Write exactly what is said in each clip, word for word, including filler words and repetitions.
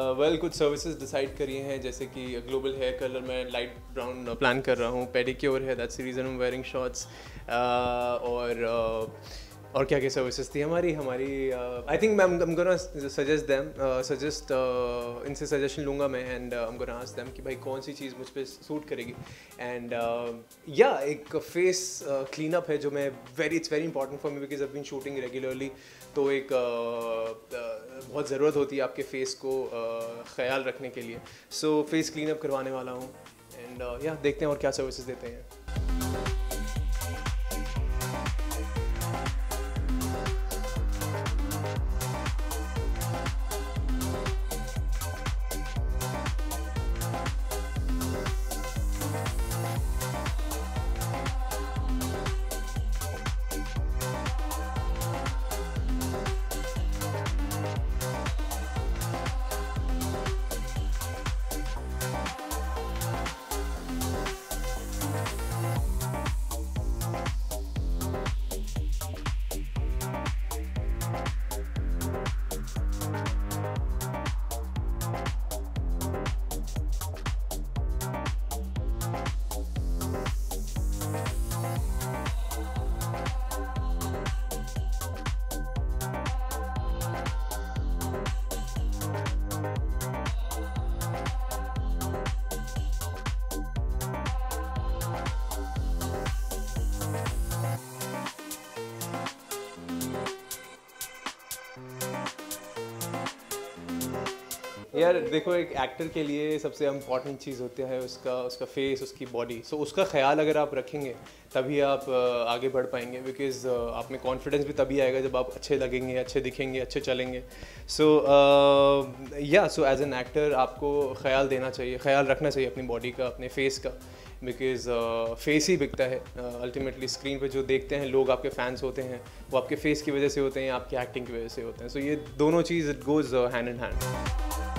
Well कुछ services decide करी हैं, जैसे कि ग्लोबल हेयर कलर मैं लाइट ब्राउन प्लान कर रहा हूँ, पेडिक्योर है, that's the reason I am wearing shorts, और uh, और क्या क्या सर्विसेज थी हमारी हमारी I think I am gonna suggest them suggest इनसे सजेशन लूँगा मैं, and I am gonna ask them कि भाई कौन सी चीज़ मुझ पे सूट करेगी, एंड या एक फेस क्लीन अप है जो मैं very it's very important for me because I been shooting regularly, तो एक uh, uh, बहुत ज़रूरत होती है आपके फेस को uh, ख्याल रखने के लिए, सो फेस क्लीन अप करवाने वाला हूँ, एंड या uh, देखते हैं और क्या सर्विसेज देते हैं। यार देखो, एक एक्टर के लिए सबसे इम्पॉर्टेंट चीज़ होती है उसका उसका फेस, उसकी बॉडी, सो so, उसका ख्याल अगर आप रखेंगे तभी आप आगे बढ़ पाएंगे, बिकॉज आप में कॉन्फिडेंस भी तभी आएगा जब आप अच्छे लगेंगे, अच्छे दिखेंगे, अच्छे चलेंगे। सो या सो एज एन एक्टर आपको ख्याल देना चाहिए, ख्याल रखना चाहिए अपनी बॉडी का, अपने फेस का, बिकॉज फेस ही बिकता है अल्टीमेटली। स्क्रीन पे जो देखते हैं लोग, आपके फैंस होते हैं, वो आपके फेस की वजह से होते हैं, आपकी एक्टिंग की वजह से होते हैं, सो so, ये दोनों चीज़ it goes hand in hand.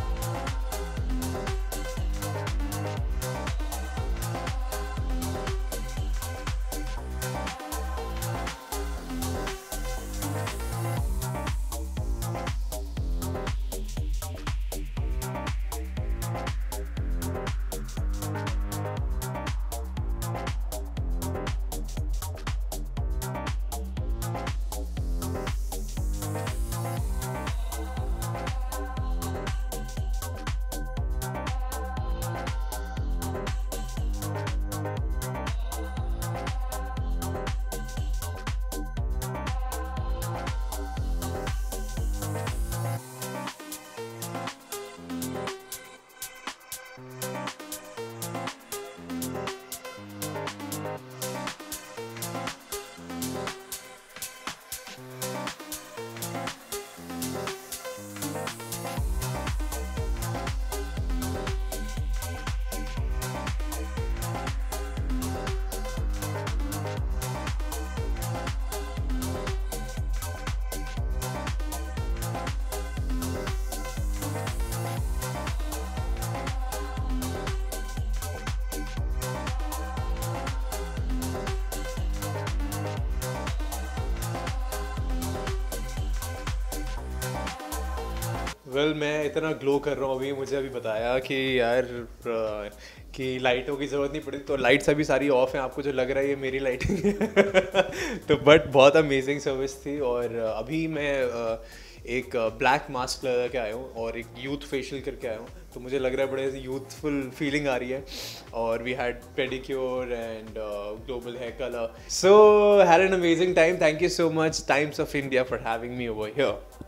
Well well, मैं इतना ग्लो कर रहा हूँ अभी, मुझे अभी बताया कि यार कि लाइटों की ज़रूरत नहीं पड़ी, तो लाइट्स अभी सारी ऑफ हैं, आपको जो लग रहा है ये मेरी लाइटिंग है तो बट बहुत अमेजिंग सर्विस थी, और अभी मैं एक ब्लैक मास्क लगा के आया हूँ और एक यूथ फेशियल करके आया हूँ, तो मुझे लग रहा है बड़े यूथफुल फीलिंग आ रही है, और we had pedicure and global hair colour, so had an amazing time. Thank you so much Times of India for having me over here.